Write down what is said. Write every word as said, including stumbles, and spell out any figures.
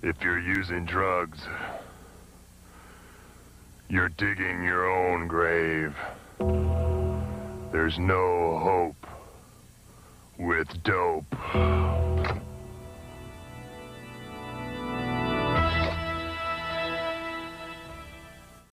If you're using drugs, you're digging your own grave. There's no hope with dope.